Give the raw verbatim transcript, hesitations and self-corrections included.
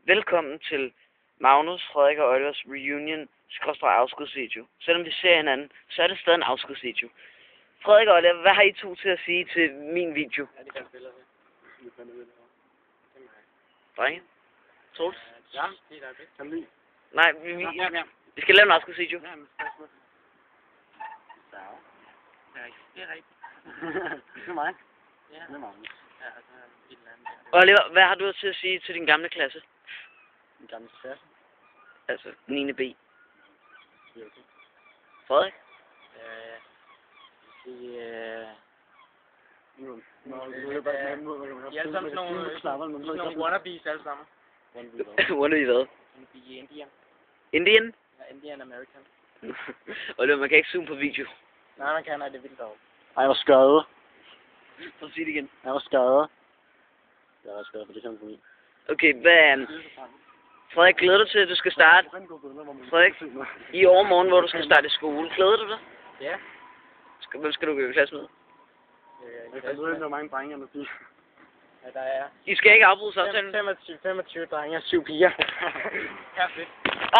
Velkommen til Magnus, Frederik og Olivers reunion skråstreg afskudsvideo. Selvom vi ser hinanden, så er det stadig en afskudsvideo. Frederik og Oliver, hvad har I to til at sige til min video? Ja, det kan jeg spille det. Det er mig. Drenge? Troels? Ja, det er det. Kan vi? Nej, vi, vi, Ja, ja. vi skal lave en afskudsvideo. Ja, men spørgsmål. Så. Ja, det er rigtigt. Det er mig. Ja. Det er mig. Ja, altså et eller andet. Oliver, hvad har du til at sige til din gamle klasse? En gammel klasse. Altså niende B. Det er okay. Frederik? Øh, det er... Nå, nu er det bare en måde, man kan De er alle sammen sådan nogle, sådan nogle wannabes alle sammen. Wonder I hvad? Wannabe Indian. Indian? Ja, Indian American. Oliver, man kan ikke zoome på video. Nej, man kan, nej, det er vildt dog. Ej, jeg var skadet. Så sig det igen. Jeg var skadet. Jeg var skadet, for det kan man Okay, hvad... Frederik, glæder du til, at du skal starte? Frederik, i overmorgen, hvor du skal starte i skole. Glæder du dig? Ja. Skal, hvem skal du gå i klasse med? Jeg kan ved, hvor mange drenge der siger. Ja, der er... I skal ikke afbryde samtalen. femogtyve, femogtyve drenge og syv piger. Perfekt.